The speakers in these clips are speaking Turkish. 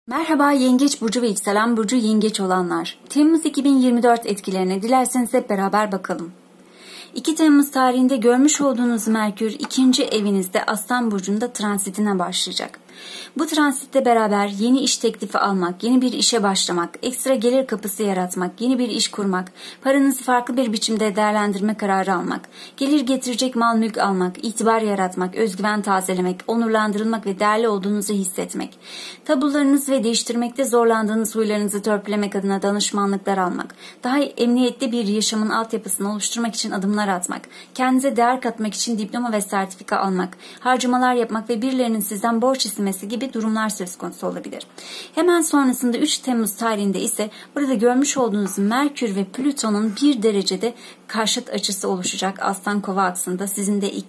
Merhaba Yengeç Burcu ve Yükselen Burcu Yengeç olanlar. Temmuz 2024 etkilerine dilerseniz hep beraber bakalım. 2 Temmuz tarihinde görmüş olduğunuz Merkür 2. evinizde Aslan Burcu'nda transitine başlayacak. Bu transitle beraber yeni iş teklifi almak, yeni bir işe başlamak, ekstra gelir kapısı yaratmak, yeni bir iş kurmak, paranızı farklı bir biçimde değerlendirme kararı almak, gelir getirecek mal mülk almak, itibar yaratmak, özgüven tazelemek, onurlandırılmak ve değerli olduğunuzu hissetmek, tabularınızı ve değiştirmekte zorlandığınız huylarınızı törpülemek adına danışmanlıklar almak, daha emniyetli bir yaşamın altyapısını oluşturmak için adımlar atmak, kendinize değer katmak için diploma ve sertifika almak, harcamalar yapmak ve birilerinin sizden borç istemesi gibi durumlar söz konusu olabilir. Hemen sonrasında 3 Temmuz tarihinde ise burada görmüş olduğunuz Merkür ve Plüton'un 1 derecede karşıt açısı oluşacak. Aslan Kova aksında sizin de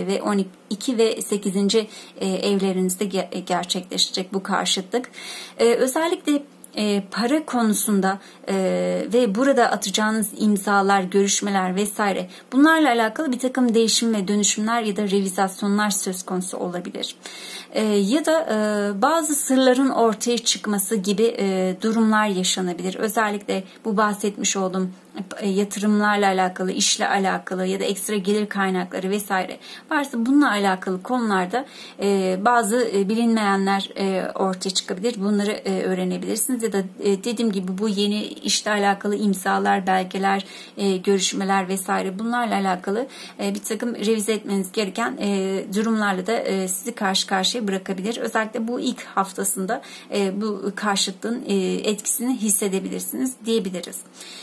2 ve 8. evlerinizde gerçekleşecek bu karşıtlık. Özellikle para konusunda ve burada atacağınız imzalar, görüşmeler vesaire bunlarla alakalı bir takım değişim ve dönüşümler ya da revizasyonlar söz konusu olabilir. Ya da bazı sırların ortaya çıkması gibi durumlar yaşanabilir. Özellikle bu bahsetmiş olduğum yatırımlarla alakalı, işle alakalı ya da ekstra gelir kaynakları vesaire varsa bununla alakalı konularda bazı bilinmeyenler ortaya çıkabilir. Bunları öğrenebilirsiniz ya da dediğim gibi bu yeni işle alakalı imzalar, belgeler, görüşmeler vesaire bunlarla alakalı bir takım revize etmeniz gereken durumlarla da sizi karşı karşıya bırakabilir. Özellikle bu ilk haftasında bu karşıtlığın etkisini hissedebilirsiniz diyebiliriz.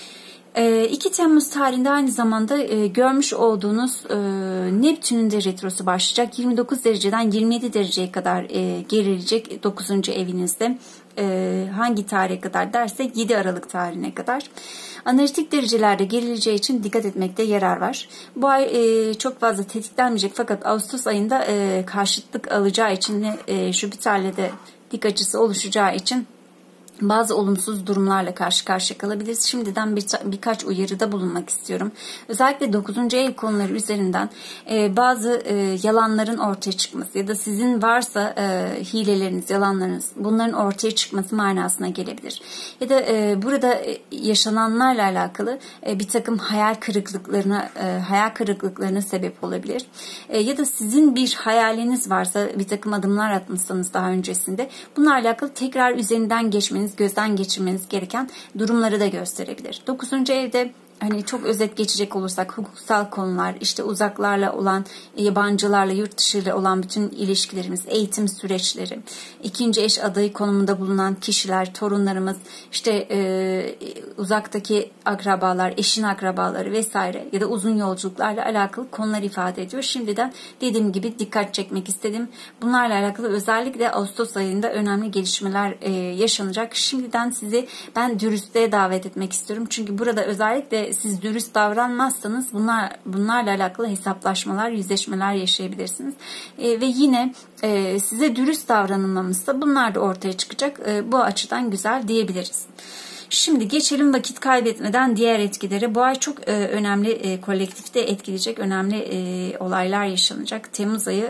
2 Temmuz tarihinde aynı zamanda görmüş olduğunuz Neptün'ün de retrosu başlayacak. 29 dereceden 27 dereceye kadar gerileyecek 9. evinizde. Hangi tarihe kadar dersek 7 Aralık tarihine kadar. Analitik derecelerde gerileceği için dikkat etmekte yarar var. Bu ay çok fazla tetiklenmeyecek fakat Ağustos ayında karşıtlık alacağı için Jüpiter'le de dik açısı oluşacağı için bazı olumsuz durumlarla karşı karşıya kalabiliriz. Şimdiden birkaç uyarıda bulunmak istiyorum. Özellikle 9. ev konuları üzerinden bazı yalanların ortaya çıkması ya da sizin varsa hileleriniz, yalanlarınız bunların ortaya çıkması manasına gelebilir. Ya da burada yaşananlarla alakalı bir takım hayal kırıklıklarına sebep olabilir. Ya da sizin bir hayaliniz varsa bir takım adımlar atmışsanız daha öncesinde bunlarla alakalı tekrar üzerinden geçmeniz, gözden geçirmeniz gereken durumları da gösterebilir. 9. evde hani çok özet geçecek olursak hukuksal konular, işte uzaklarla olan, yabancılarla, yurt dışıyla olan bütün ilişkilerimiz, eğitim süreçleri, ikinci eş adayı konumunda bulunan kişiler, torunlarımız, işte uzaktaki akrabalar, eşin akrabaları vesaire ya da uzun yolculuklarla alakalı konular ifade ediyor. Şimdiden dediğim gibi dikkat çekmek istedim. Bunlarla alakalı özellikle Ağustos ayında önemli gelişmeler yaşanacak. Şimdiden sizi ben dürüstlüğe davet etmek istiyorum. Çünkü burada özellikle siz dürüst davranmazsanız bunlarla alakalı hesaplaşmalar, yüzleşmeler yaşayabilirsiniz. Ve yine size dürüst davranılmamışsa bunlar da ortaya çıkacak. Bu açıdan güzel diyebiliriz. Şimdi geçelim vakit kaybetmeden diğer etkilere. Bu ay çok önemli, kolektifte etkileyecek önemli olaylar yaşanacak. Temmuz ayı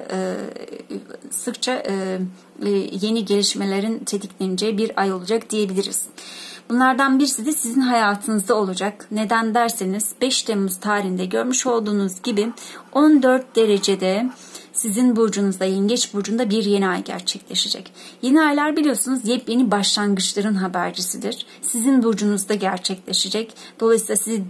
sıkça yeni gelişmelerin tetikleneceği bir ay olacak diyebiliriz. Bunlardan birisi de sizin hayatınızda olacak. Neden derseniz 5 Temmuz tarihinde görmüş olduğunuz gibi 14 derecede sizin burcunuzda, Yengeç burcunda bir yeni ay gerçekleşecek. Yeni aylar biliyorsunuz yepyeni başlangıçların habercisidir. Sizin burcunuzda gerçekleşecek. Dolayısıyla size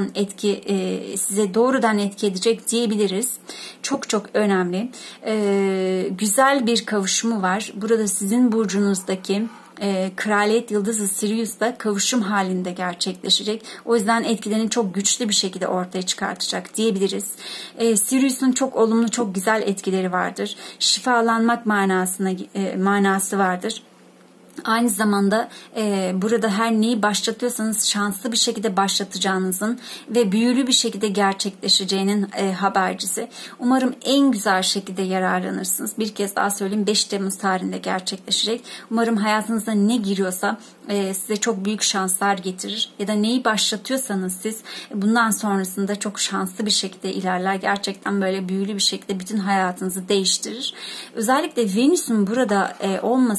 doğrudan etki edecek diyebiliriz. Çok çok önemli. Güzel bir kavuşumu var. Burada sizin burcunuzdaki Kraliyet Yıldızı Sirius'la kavuşum halinde gerçekleşecek. O yüzden etkilerini çok güçlü bir şekilde ortaya çıkartacak diyebiliriz. Sirius'un çok olumlu, çok güzel etkileri vardır. Şifalanmak manası vardır. Aynı zamanda burada her neyi başlatıyorsanız şanslı bir şekilde başlatacağınızın ve büyülü bir şekilde gerçekleşeceğinin habercisi. Umarım en güzel şekilde yararlanırsınız. Bir kez daha söyleyeyim, 5 Temmuz tarihinde gerçekleşecek. Umarım hayatınıza ne giriyorsa size çok büyük şanslar getirir. Ya da neyi başlatıyorsanız siz bundan sonrasında çok şanslı bir şekilde ilerler. Gerçekten böyle büyülü bir şekilde bütün hayatınızı değiştirir. Özellikle Venüs'ün burada olması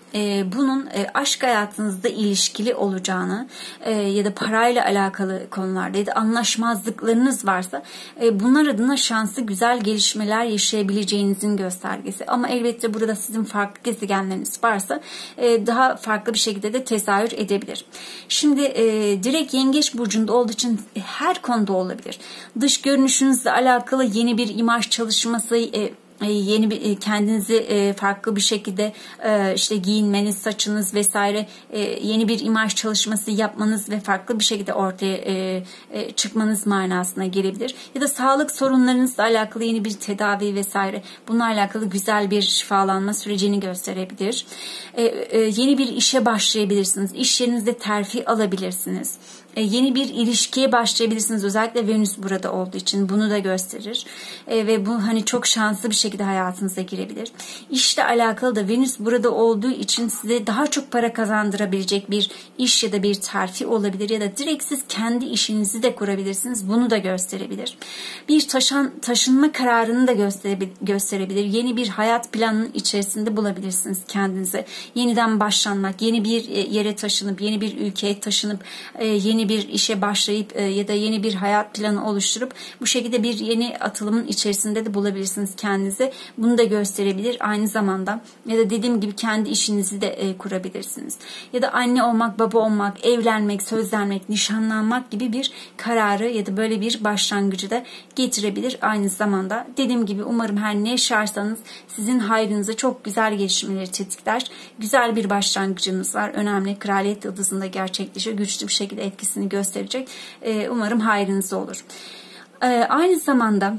bunun aşk hayatınızda ilişkili olacağını ya da parayla alakalı konularda ya da anlaşmazlıklarınız varsa bunlar adına şanslı güzel gelişmeler yaşayabileceğinizin göstergesi. Ama elbette burada sizin farklı gezegenleriniz varsa daha farklı bir şekilde de tezahür edebilir. Şimdi direkt Yengeç burcunda olduğu için her konuda olabilir. Dış görünüşünüzle alakalı yeni bir imaj çalışması, yeni bir kendinizi farklı bir şekilde işte giyinmeniz, saçınız vesaire yeni bir imaj çalışması yapmanız ve farklı bir şekilde ortaya çıkmanız manasına gelebilir. Ya da sağlık sorunlarınızla alakalı yeni bir tedavi vesaire bununla alakalı güzel bir şifalanma sürecini gösterebilir. Yeni bir işe başlayabilirsiniz. İş yerinizde terfi alabilirsiniz. Yeni bir ilişkiye başlayabilirsiniz. Özellikle Venüs burada olduğu için bunu da gösterir. Ve bu hani çok şanslı bir şekilde hayatınıza girebilir. İşle alakalı da Venüs burada olduğu için size daha çok para kazandırabilecek bir iş ya da bir terfi olabilir. Ya da direkt siz kendi işinizi de kurabilirsiniz. Bunu da gösterebilir. Bir taşınma kararını da gösterebilir. Yeni bir hayat planının içerisinde bulabilirsiniz kendinizi. Yeniden başlanmak, yeni bir yere taşınıp, yeni bir ülkeye taşınıp, yeni bir işe başlayıp ya da yeni bir hayat planı oluşturup bu şekilde bir yeni atılımın içerisinde de bulabilirsiniz kendinizi. Bunu da gösterebilir aynı zamanda. Ya da dediğim gibi kendi işinizi de kurabilirsiniz. Ya da anne olmak, baba olmak, evlenmek, sözlenmek, nişanlanmak gibi bir kararı ya da böyle bir başlangıcı da getirebilir aynı zamanda. Dediğim gibi umarım her ne yaşarsanız sizin hayrınıza çok güzel gelişmeleri tetikler. Güzel bir başlangıcınız var. Önemli. Kraliyet yıldızında gerçekleşiyor. Güçlü bir şekilde etkisini gösterecek. Umarım hayrınız olur. Aynı zamanda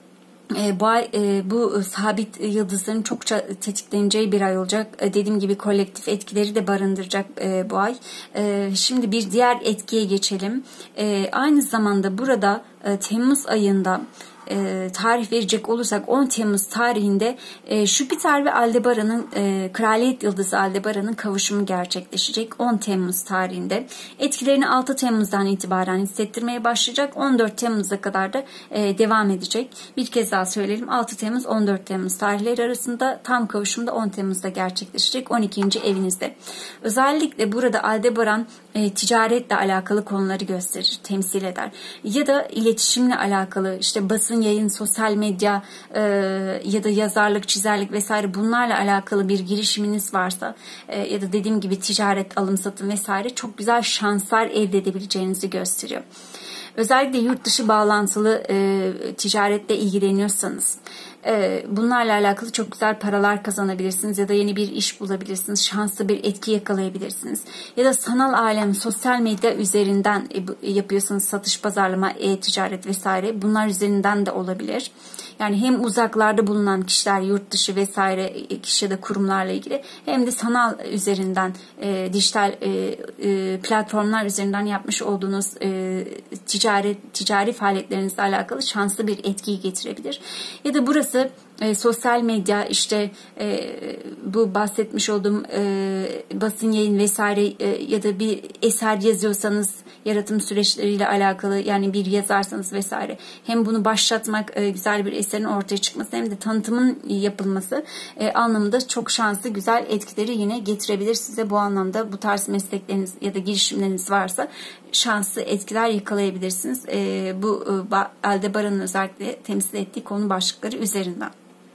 bu sabit yıldızların çokça tetikleneceği bir ay olacak. Dediğim gibi kolektif etkileri de barındıracak bu ay. Şimdi bir diğer etkiye geçelim. Aynı zamanda burada Temmuz ayında tarih verecek olursak 10 Temmuz tarihinde Jüpiter ve Aldebaran'ın Kraliyet Yıldızı Aldebaran'ın kavuşumu gerçekleşecek 10 Temmuz tarihinde. Etkilerini 6 Temmuz'dan itibaren hissettirmeye başlayacak. 14 Temmuz'a kadar da devam edecek. Bir kez daha söyleyelim. 6 Temmuz 14 Temmuz tarihleri arasında tam kavuşum da 10 Temmuz'da gerçekleşecek 12. evinizde. Özellikle burada Aldebaran ticaretle alakalı konuları gösterir, temsil eder. Ya da iletişimle alakalı işte basın yayın, sosyal medya ya da yazarlık, çizerlik vesaire bunlarla alakalı bir girişiminiz varsa ya da dediğim gibi ticaret, alım satım vesaire çok güzel şanslar elde edebileceğinizi gösteriyor. Özellikle yurt dışı bağlantılı ticaretle ilgileniyorsanız bunlarla alakalı çok güzel paralar kazanabilirsiniz ya da yeni bir iş bulabilirsiniz. Şanslı bir etki yakalayabilirsiniz. Ya da sanal alem, sosyal medya üzerinden yapıyorsanız satış, pazarlama, e-ticaret vesaire bunlar üzerinden de olabilir. Yani hem uzaklarda bulunan kişiler, yurt dışı vesaire kişi ya da kurumlarla ilgili hem de sanal üzerinden dijital platformlar üzerinden yapmış olduğunuz ticari faaliyetlerinizle alakalı şanslı bir etkiyi getirebilir. Ya da burası sosyal medya işte bu bahsetmiş olduğum basın yayın vesaire ya da bir eser yazıyorsanız yaratım süreçleriyle alakalı yani bir yazarsanız vesaire hem bunu başlatmak güzel bir eserin ortaya çıkması hem de tanıtımın yapılması anlamında çok şanslı güzel etkileri yine getirebilir size. Bu anlamda bu tarz meslekleriniz ya da girişimleriniz varsa şanslı etkiler yakalayabilirsiniz. Bu Aldebaran'ın özellikle temsil ettiği konu başlıkları üzerinden.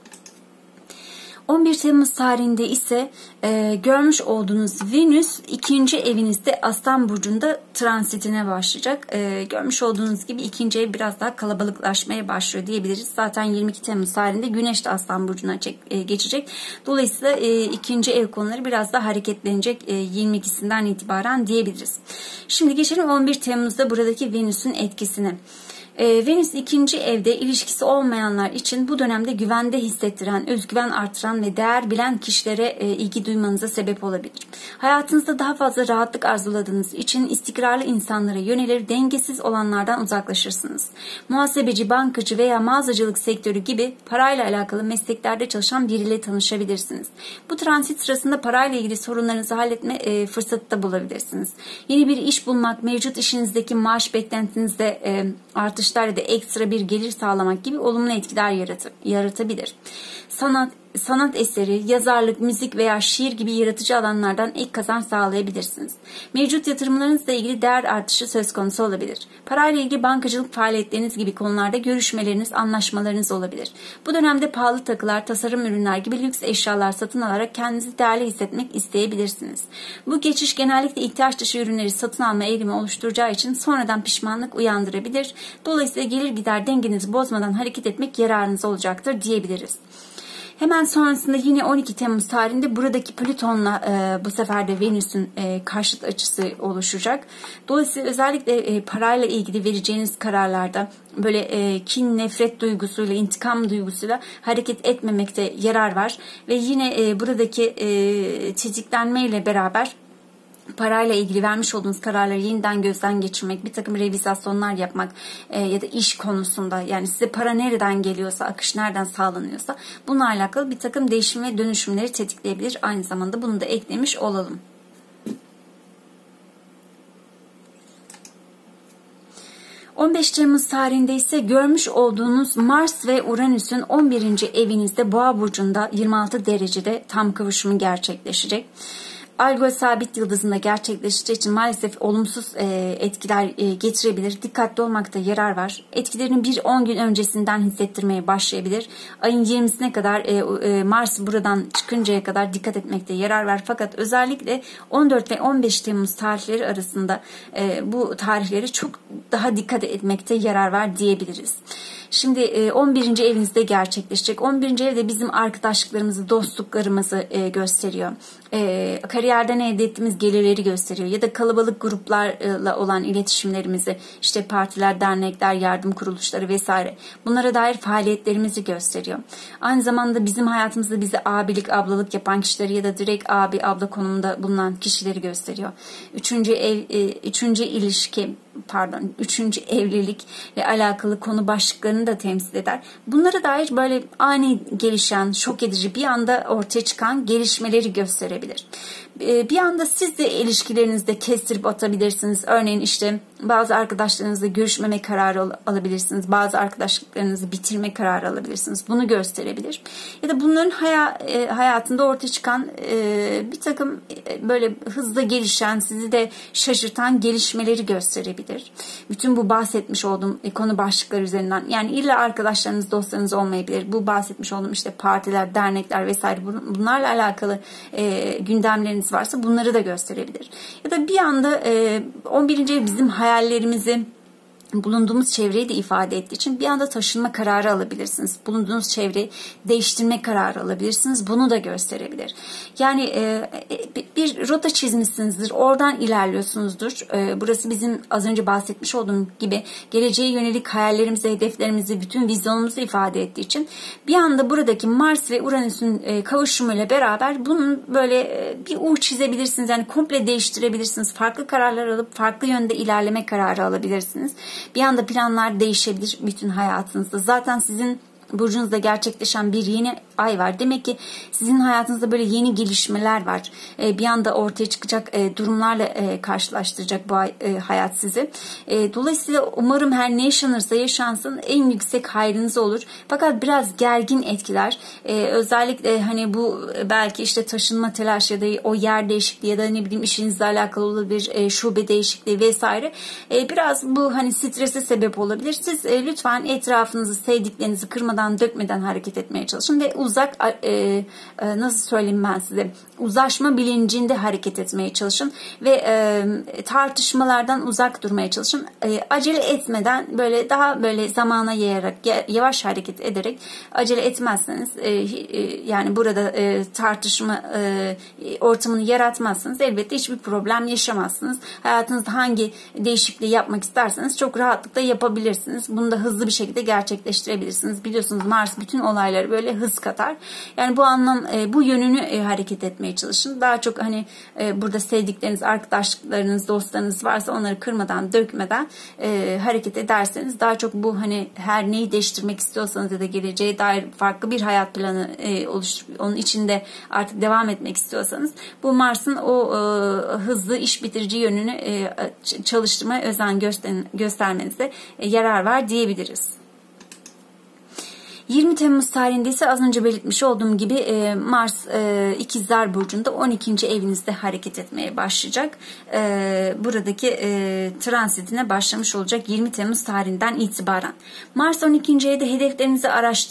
11 Temmuz tarihinde ise görmüş olduğunuz Venüs 2. evinizde Aslan Burcu'nda transitine başlayacak. Görmüş olduğunuz gibi 2. ev biraz daha kalabalıklaşmaya başlıyor diyebiliriz. Zaten 22 Temmuz tarihinde Güneş de Aslan Burcu'na geçecek. Dolayısıyla 2. ev konuları biraz daha hareketlenecek 22'sinden itibaren diyebiliriz. Şimdi geçelim 11 Temmuz'da buradaki Venüs'ün etkisine. Venüs 2. evde ilişkisi olmayanlar için bu dönemde güvende hissettiren, özgüven artıran ve değer bilen kişilere ilgi duymanıza sebep olabilir. Hayatınızda daha fazla rahatlık arzuladığınız için istikrarlı insanlara yönelir, dengesiz olanlardan uzaklaşırsınız. Muhasebeci, bankacı veya mağazacılık sektörü gibi parayla alakalı mesleklerde çalışan biriyle tanışabilirsiniz. Bu transit sırasında parayla ilgili sorunlarınızı halletme fırsatı da bulabilirsiniz. Yeni bir iş bulmak, mevcut işinizdeki maaş beklentinizde artışlar ya da ekstra bir gelir sağlamak gibi olumlu etkiler yaratabilir. Sanat, sanat eseri, yazarlık, müzik veya şiir gibi yaratıcı alanlardan ek kazanç sağlayabilirsiniz. Mevcut yatırımlarınızla ilgili değer artışı söz konusu olabilir. Parayla ilgili bankacılık faaliyetleriniz gibi konularda görüşmeleriniz, anlaşmalarınız olabilir. Bu dönemde pahalı takılar, tasarım ürünler gibi lüks eşyalar satın alarak kendinizi değerli hissetmek isteyebilirsiniz. Bu geçiş genellikle ihtiyaç dışı ürünleri satın alma eğilimi oluşturacağı için sonradan pişmanlık uyandırabilir. Dolayısıyla gelir gider dengenizi bozmadan hareket etmek yararınız olacaktır diyebiliriz. Hemen sonrasında yine 12 Temmuz tarihinde buradaki Plüton'la bu sefer de Venüs'ün karşıt açısı oluşacak. Dolayısıyla özellikle parayla ilgili vereceğiniz kararlarda böyle kin, nefret duygusuyla, intikam duygusuyla hareket etmemekte yarar var. Ve yine buradaki tetiklenmeyle beraber parayla ilgili vermiş olduğunuz kararları yeniden gözden geçirmek, bir takım revizasyonlar yapmak ya da iş konusunda, yani size para nereden geliyorsa, akış nereden sağlanıyorsa bununla alakalı bir takım değişim ve dönüşümleri tetikleyebilir. Aynı zamanda bunu da eklemiş olalım. ...15 Temmuz tarihinde ise görmüş olduğunuz Mars ve Uranüs'ün 11. evinizde Boğa burcunda 26 derecede tam kavuşumu gerçekleşecek. Algol sabit yıldızında gerçekleşeceği için maalesef olumsuz etkiler getirebilir. Dikkatli olmakta yarar var. Etkilerini 10 gün öncesinden hissettirmeye başlayabilir. Ayın 20'sine kadar Mars buradan çıkıncaya kadar dikkat etmekte yarar var. Fakat özellikle 14 ve 15 Temmuz tarihleri arasında bu tarihleri çok daha dikkat etmekte yarar var diyebiliriz. Şimdi 11. evinizde gerçekleşecek. 11. evde bizim arkadaşlıklarımızı, dostluklarımızı gösteriyor. Kariyerden elde ettiğimiz gelirleri gösteriyor. Ya da kalabalık gruplarla olan iletişimlerimizi, işte partiler, dernekler, yardım kuruluşları vesaire, bunlara dair faaliyetlerimizi gösteriyor. Aynı zamanda bizim hayatımızda bize abilik, ablalık yapan kişileri ya da direkt abi, abla konumunda bulunan kişileri gösteriyor. Üçüncü evlilikle alakalı konu başlıklarını da temsil eder. Bunlara dair böyle ani gelişen, şok edici, bir anda ortaya çıkan gelişmeleri gösterebilir. Bir anda siz de ilişkilerinizde kestirip atabilirsiniz. Örneğin işte bazı arkadaşlarınızla görüşmeme kararı alabilirsiniz. Bazı arkadaşlıklarınızı bitirme kararı alabilirsiniz. Bunu gösterebilir. Ya da bunların hayatında ortaya çıkan bir takım böyle hızla gelişen, sizi de şaşırtan gelişmeleri gösterebilir. Bütün bu bahsetmiş olduğum konu başlıkları üzerinden, yani illa arkadaşlarınız, dostlarınız olmayabilir. Bu bahsetmiş olduğum işte partiler, dernekler vesaire, bunlarla alakalı gündemleriniz varsa bunları da gösterebilir. Ya da bir anda 11. ev bizim hayallerimizi, bulunduğumuz çevreyi de ifade ettiği için bir anda taşınma kararı alabilirsiniz. Bulunduğunuz çevreyi değiştirme kararı alabilirsiniz. Bunu da gösterebilir. Yani bir rota çizmişsinizdir. Oradan ilerliyorsunuzdur. Burası bizim az önce bahsetmiş olduğum gibi geleceğe yönelik hayallerimizi, hedeflerimizi, bütün vizyonumuzu ifade ettiği için bir anda buradaki Mars ve Uranüs'ün kavuşumuyla beraber bunun böyle bir U çizebilirsiniz. Yani komple değiştirebilirsiniz. Farklı kararlar alıp farklı yönde ilerleme kararı alabilirsiniz. Bir anda planlar değişebilir bütün hayatınızda. Zaten sizin burcunuzda gerçekleşen bir yeni ay var. Demek ki sizin hayatınızda böyle yeni gelişmeler var. Bir anda ortaya çıkacak durumlarla karşılaştıracak bu hayat sizi. Dolayısıyla umarım her ne yaşanırsa yaşansın en yüksek hayrınız olur. Fakat biraz gergin etkiler. Özellikle hani bu belki işte taşınma telaşı ya da o yer değişikliği ya da ne bileyim işinizle alakalı olabilir, şube değişikliği vesaire. Biraz bu hani strese sebep olabilir. Siz lütfen etrafınızı, sevdiklerinizi kırmadan, dökmeden hareket etmeye çalışın ve nasıl söyleyeyim ben size, uzlaşma bilincinde hareket etmeye çalışın ve tartışmalardan uzak durmaya çalışın. Acele etmeden böyle daha böyle zamana yayarak, yavaş hareket ederek, acele etmezseniz yani burada tartışma ortamını yaratmazsınız, elbette hiçbir problem yaşamazsınız. Hayatınızda hangi değişikliği yapmak isterseniz çok rahatlıkla yapabilirsiniz. Bunu da hızlı bir şekilde gerçekleştirebilirsiniz. Biliyorsunuz Mars bütün olayları böyle hız katar. Yani bu yönünü hareket etmeye çalışın. Daha çok hani burada sevdikleriniz, arkadaşlıklarınız, dostlarınız varsa onları kırmadan, dökmeden hareket ederseniz, daha çok bu hani her neyi değiştirmek istiyorsanız ya da geleceğe dair farklı bir hayat planı oluşturup onun içinde artık devam etmek istiyorsanız, bu Mars'ın o hızlı iş bitirici yönünü çalıştırmaya özen göstermenize yarar var diyebiliriz. 20 Temmuz tarihinde ise az önce belirtmiş olduğum gibi Mars İkizler Burcu'nda 12. evinizde hareket etmeye başlayacak. Buradaki transitine başlamış olacak 20 Temmuz tarihinden itibaren. Mars 12. evde hedeflerinizi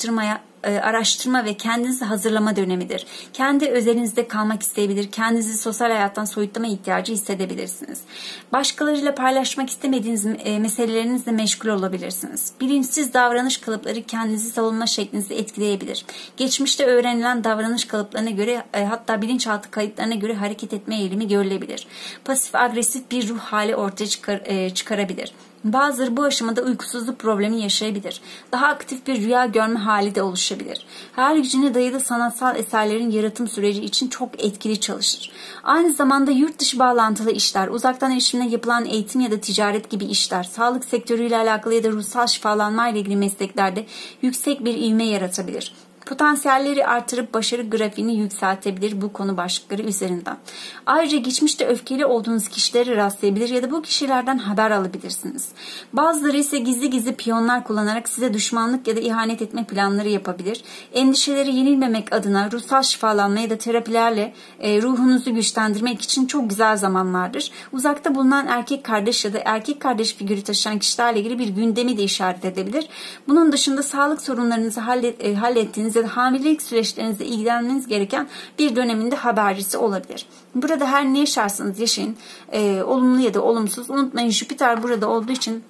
araştırma ve kendinizi hazırlama dönemidir. Kendi özelinizde kalmak isteyebilir, kendinizi sosyal hayattan soyutlama ihtiyacı hissedebilirsiniz. Başkalarıyla paylaşmak istemediğiniz meselelerinizle meşgul olabilirsiniz. Bilinçsiz davranış kalıpları kendinizi savunma şeklinizi etkileyebilir. Geçmişte öğrenilen davranış kalıplarına göre hatta bilinçaltı kayıtlarına göre hareket etme eğilimi görülebilir. Pasif agresif bir ruh hali ortaya çıkarabilir. Bazıları bu aşamada uykusuzluk problemi yaşayabilir. Daha aktif bir rüya görme hali de oluşabilir. Hayal gücüne dayalı sanatsal eserlerin yaratım süreci için çok etkili çalışır. Aynı zamanda yurt dışı bağlantılı işler, uzaktan erişimle yapılan eğitim ya da ticaret gibi işler, sağlık sektörüyle alakalı ya da ruhsal şifalanma ile ilgili mesleklerde yüksek bir ivme yaratabilir. Potansiyelleri artırıp başarı grafiğini yükseltebilir bu konu başlıkları üzerinden. Ayrıca geçmişte öfkeli olduğunuz kişilere rastlayabilir ya da bu kişilerden haber alabilirsiniz. Bazıları ise gizli gizli piyonlar kullanarak size düşmanlık ya da ihanet etme planları yapabilir. Endişeleri yenilmemek adına ruhsal şifalanma ya da terapilerle ruhunuzu güçlendirmek için çok güzel zamanlardır. Uzakta bulunan erkek kardeş ya da erkek kardeş figürü taşıyan kişilerle ilgili bir gündemi de işaret edebilir. Bunun dışında sağlık sorunlarınızı hallettiğiniz ya da hamilelik süreçlerinizle ilgilenmeniz gereken bir döneminde habercisi olabilir. Burada her ne yaşarsanız yaşayın, olumlu ya da olumsuz, unutmayın Jüpiter burada olduğu için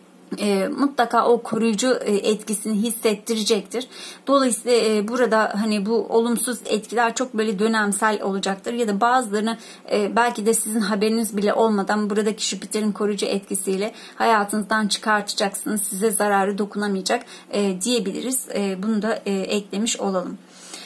mutlaka o koruyucu etkisini hissettirecektir. Dolayısıyla burada hani bu olumsuz etkiler çok böyle dönemsel olacaktır ya da bazılarını belki de sizin haberiniz bile olmadan buradaki Jüpiter'in koruyucu etkisiyle hayatınızdan çıkartacaksınız. Size zararı dokunamayacak diyebiliriz. Bunu da eklemiş olalım.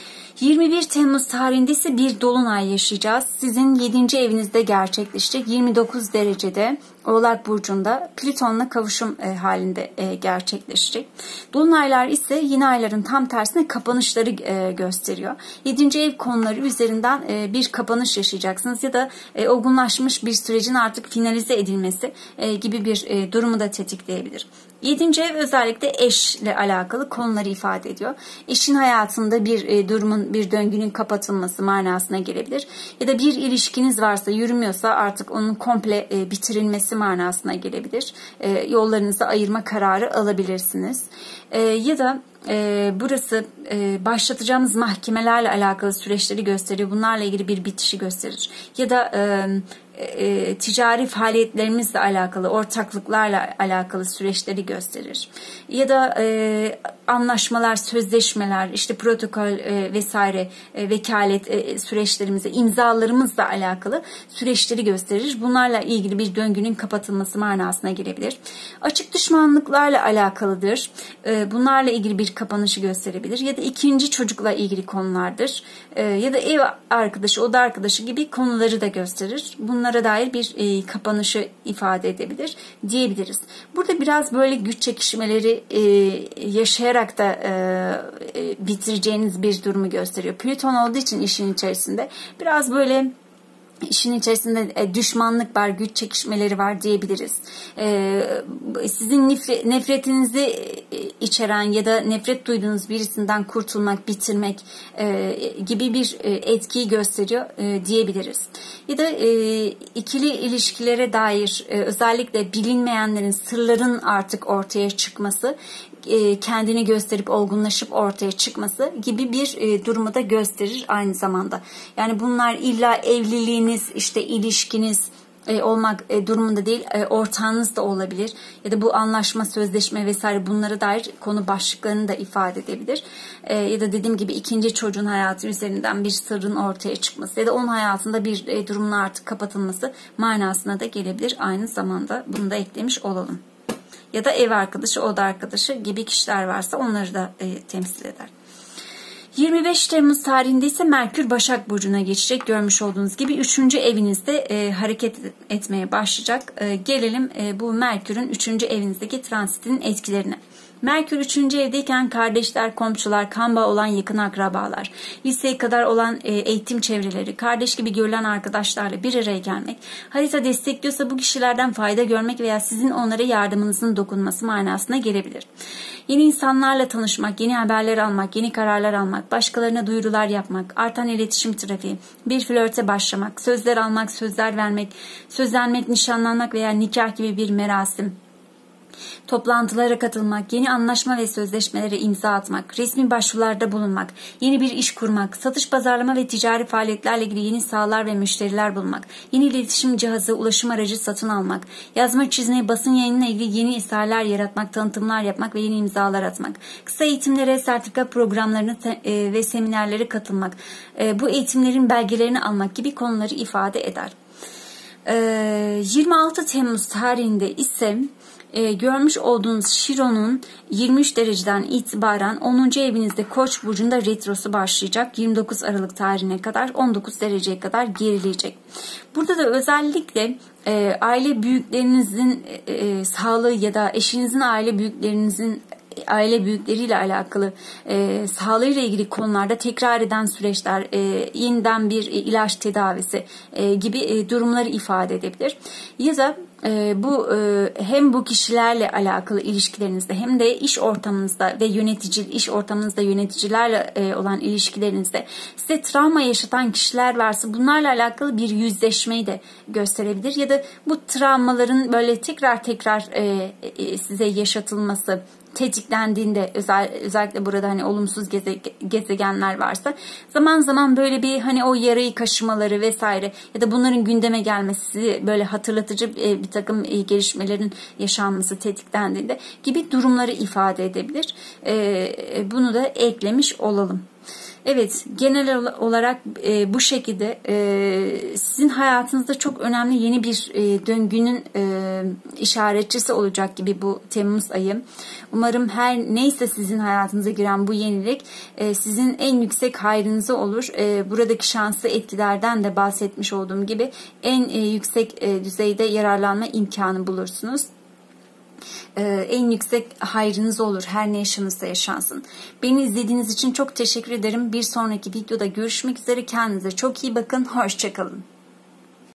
21 Temmuz tarihinde ise bir dolunay yaşayacağız. Sizin 7. evinizde gerçekleşecek. 29 derecede Oğlak Burcu'nda Plüton'la kavuşum halinde gerçekleşecek. Dolunaylar ise yeni ayların tam tersine kapanışları gösteriyor. 7. ev konuları üzerinden bir kapanış yaşayacaksınız ya da olgunlaşmış bir sürecin artık finalize edilmesi gibi bir durumu da tetikleyebilir. 7. ev özellikle eşle alakalı konuları ifade ediyor. Eşin hayatında bir durumun, bir döngünün kapatılması manasına gelebilir. Ya da bir ilişkiniz varsa, yürümüyorsa artık onun komple bitirilmesi manasına gelebilir. Yollarınızı ayırma kararı alabilirsiniz. Ya da burası başlatacağımız mahkemelerle alakalı süreçleri gösteriyor. Bunlarla ilgili bir bitişi gösterir. Ya da ticari faaliyetlerimizle alakalı, ortaklıklarla alakalı süreçleri gösterir. Ya da anlaşmalar, sözleşmeler, işte protokol vesaire vekalet süreçlerimize, imzalarımızla alakalı süreçleri gösterir. Bunlarla ilgili bir döngünün kapatılması manasına gelebilir. Açık düşmanlıklarla alakalıdır. Bunlarla ilgili bir kapanışı gösterebilir. Ya da ikinci çocukla ilgili konulardır. Ya da ev arkadaşı, oda arkadaşı gibi konuları da gösterir. Bunlara dair bir kapanışı ifade edebilir diyebiliriz. Burada biraz böyle güç çekişmeleri yaşayarak da bitireceğiniz bir durumu gösteriyor. Plüton olduğu için işin içerisinde biraz böyle İşin içerisinde düşmanlık var, güç çekişmeleri var diyebiliriz. Sizin nefretinizi içeren ya da nefret duyduğunuz birisinden kurtulmak, bitirmek gibi bir etkiyi gösteriyor diyebiliriz. Ya da ikili ilişkilere dair özellikle bilinmeyenlerin, sırların artık ortaya çıkması, kendini gösterip olgunlaşıp ortaya çıkması gibi bir durumu da gösterir aynı zamanda. Yani bunlar illa evliliğiniz, işte ilişkiniz olmak durumunda değil, ortağınız da olabilir. Ya da bu anlaşma, sözleşme vesaire bunlara dair konu başlıklarını da ifade edebilir. Ya da dediğim gibi ikinci çocuğun hayatı üzerinden bir sırrın ortaya çıkması ya da onun hayatında bir durumun artık kapatılması manasına da gelebilir. Aynı zamanda bunu da eklemiş olalım. Ya da ev arkadaşı, oda arkadaşı gibi kişiler varsa onları da temsil eder. 25 Temmuz tarihinde ise Merkür Başak Burcu'na geçecek. Görmüş olduğunuz gibi 3. evinizde hareket etmeye başlayacak. Gelelim bu Merkür'ün 3. evinizdeki transitinin etkilerine. Merkür 3. evdeyken kardeşler, komşular, kan bağı olan yakın akrabalar, liseye kadar olan eğitim çevreleri, kardeş gibi görülen arkadaşlarla bir araya gelmek, harita destekliyorsa bu kişilerden fayda görmek veya sizin onlara yardımınızın dokunması manasına gelebilir. Yeni insanlarla tanışmak, yeni haberler almak, yeni kararlar almak, başkalarına duyurular yapmak, artan iletişim trafiği, bir flörte başlamak, sözler almak, sözler vermek, sözlenmek, nişanlanmak veya nikah gibi bir merasim, toplantılara katılmak, yeni anlaşma ve sözleşmelere imza atmak, resmi başvurularda bulunmak, yeni bir iş kurmak, satış, pazarlama ve ticari faaliyetlerle ilgili yeni sahalar ve müşteriler bulmak, yeni iletişim cihazı, ulaşım aracı satın almak, yazma, çizme, basın yayınına ilgili yeni eserler yaratmak, tanıtımlar yapmak ve yeni imzalar atmak, kısa eğitimlere, sertifika programlarına ve seminerlere katılmak, bu eğitimlerin belgelerini almak gibi konuları ifade eder. 26 Temmuz tarihinde ise görmüş olduğunuz Şiron'un 23 dereceden itibaren 10. evinizde Koç burcunda retrosu başlayacak. 29 Aralık tarihine kadar 19 dereceye kadar gerileyecek. Burada da özellikle aile büyüklerinizin sağlığı ya da eşinizin aile büyükleriyle alakalı sağlığıyla ilgili konularda tekrar eden süreçler, yeniden bir ilaç tedavisi gibi durumları ifade edebilir. Ya da hem bu kişilerle alakalı ilişkilerinizde hem de iş ortamınızda ve iş ortamınızda yöneticilerle olan ilişkilerinizde size travma yaşatan kişiler varsa bunlarla alakalı bir yüzleşmeyi de gösterebilir. Ya da bu travmaların böyle tekrar size yaşatılması tetiklendiğinde, özellikle burada hani olumsuz gezegenler varsa zaman zaman böyle bir hani o yarayı kaşımaları vesaire ya da bunların gündeme gelmesi, böyle hatırlatıcı bir takım gelişmelerin yaşanması tetiklendiğinde gibi durumları ifade edebilir. Bunu da eklemiş olalım. Evet, genel olarak bu şekilde sizin hayatınızda çok önemli yeni bir döngünün işaretçisi olacak gibi bu Temmuz ayı. Umarım her neyse sizin hayatınıza giren bu yenilik sizin en yüksek hayrınıza olur. Buradaki şanslı etkilerden de bahsetmiş olduğum gibi en yüksek düzeyde yararlanma imkanı bulursunuz. En yüksek hayrınız olur her ne yaşanırsa yaşansın. Beni izlediğiniz için çok teşekkür ederim. Bir sonraki videoda görüşmek üzere. Kendinize çok iyi bakın. Hoşça kalın.